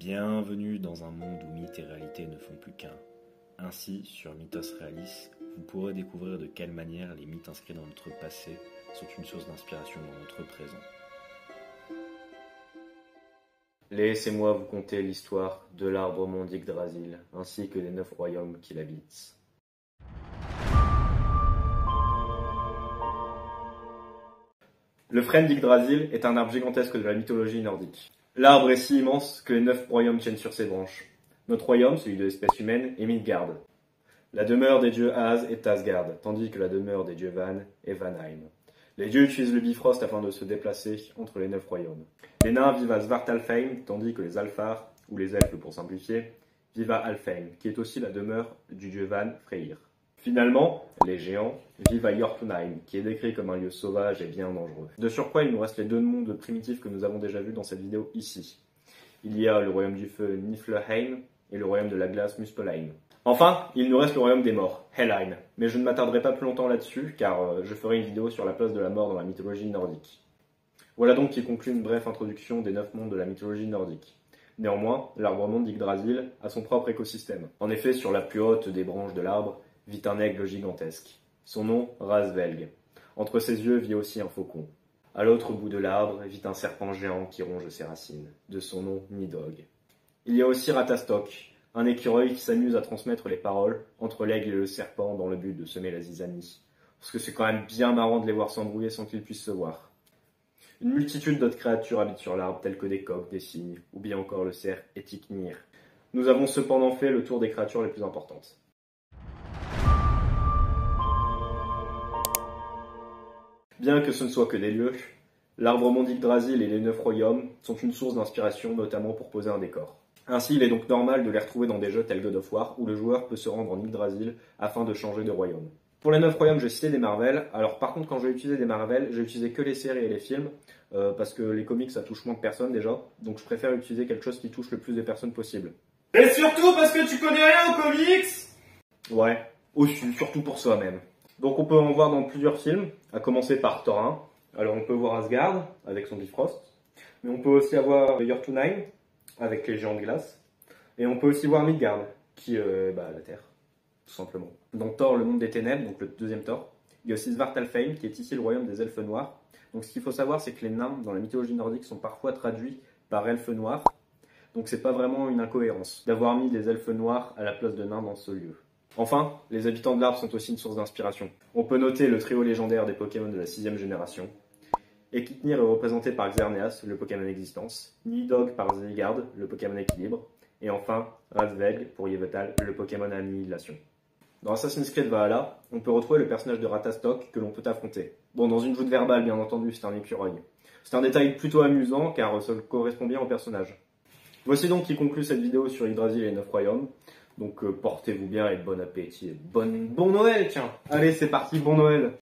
Bienvenue dans un monde où mythes et réalité ne font plus qu'un. Ainsi, sur Mythos Realis, vous pourrez découvrir de quelle manière les mythes inscrits dans notre passé sont une source d'inspiration dans notre présent. Laissez-moi vous conter l'histoire de l'arbre monde d'Yggdrasil, ainsi que des 9 royaumes qui l'habitent. Le frêne d'Yggdrasil est un arbre gigantesque de la mythologie nordique. L'arbre est si immense que les 9 royaumes tiennent sur ses branches. Notre royaume, celui de l'espèce humaine, est Midgard. La demeure des dieux Az est Asgard, tandis que la demeure des dieux Van est Vanheim. Les dieux utilisent le Bifrost afin de se déplacer entre les 9 royaumes. Les nains vivent à Svartalfheim, tandis que les Alfar, ou les elfes pour simplifier, vivent à Alfheim, qui est aussi la demeure du dieu Van, Freyr. Finalement, les géants vivent à Jotunheim, qui est décrit comme un lieu sauvage et bien dangereux. De surcroît, il nous reste les deux mondes primitifs que nous avons déjà vus dans cette vidéo ici. Il y a le royaume du feu Niflheim et le royaume de la glace Muspelheim. Enfin, il nous reste le royaume des morts, Helheim. Mais je ne m'attarderai pas plus longtemps là-dessus, car je ferai une vidéo sur la place de la mort dans la mythologie nordique. Voilà donc qui conclut une brève introduction des 9 mondes de la mythologie nordique. Néanmoins, l'arbre monde d'Yggdrasil a son propre écosystème. En effet, sur la plus haute des branches de l'arbre, vit un aigle gigantesque. Son nom, Razvelg. Entre ses yeux vit aussi un faucon. À l'autre bout de l'arbre vit un serpent géant qui ronge ses racines. De son nom, Nidhogg. Il y a aussi Ratastok, un écureuil qui s'amuse à transmettre les paroles entre l'aigle et le serpent dans le but de semer la zizanie. Parce que c'est quand même bien marrant de les voir s'embrouiller sans qu'ils puissent se voir. Une multitude d'autres créatures habitent sur l'arbre, telles que des coqs, des cygnes, ou bien encore le cerf Etiknir. Nous avons cependant fait le tour des créatures les plus importantes. Bien que ce ne soit que des lieux, l'arbre monde d'Yggdrasil et les 9 royaumes sont une source d'inspiration, notamment pour poser un décor. Ainsi, il est donc normal de les retrouver dans des jeux tels God of War, où le joueur peut se rendre en Yggdrasil afin de changer de royaume. Pour les 9 royaumes, j'ai cité des Marvel. Alors par contre, quand j'ai utilisé des Marvel, j'ai utilisé que les séries et les films, parce que les comics, ça touche moins de personnes déjà, donc je préfère utiliser quelque chose qui touche le plus de personnes possible. Et surtout parce que tu connais rien aux comics! Ouais, aussi, surtout pour ça même. Donc on peut en voir dans plusieurs films, à commencer par Thor 1. Alors on peut voir Asgard, avec son Bifrost, mais on peut aussi avoir Jotunheim, avec les géants de glace, et on peut aussi voir Midgard, qui est la Terre, tout simplement. Dans Thor, le monde des ténèbres, donc le deuxième Thor, il y a aussi Svartalfheim, qui est ici le royaume des elfes noirs. Donc ce qu'il faut savoir, c'est que les nains, dans la mythologie nordique, sont parfois traduits par elfes noirs, donc c'est pas vraiment une incohérence d'avoir mis des elfes noirs à la place de nains dans ce lieu. Enfin, les habitants de l'arbre sont aussi une source d'inspiration. On peut noter le trio légendaire des Pokémon de la 6ème génération. Etiknir est représenté par Xerneas, le Pokémon Existence, Nidhogg par Zygarde, le Pokémon Équilibre, et enfin Razvelg pour Yveltal, le Pokémon Annihilation. Dans Assassin's Creed Valhalla, on peut retrouver le personnage de Ratastok que l'on peut affronter. Bon, dans une joute verbale bien entendu, c'est un écureuil. C'est un détail plutôt amusant car ça correspond bien au personnage. Voici donc qui conclut cette vidéo sur Yggdrasil et les 9 royaumes. Donc portez-vous bien et bon appétit et bon Noël, tiens. Allez, c'est parti, bon Noël.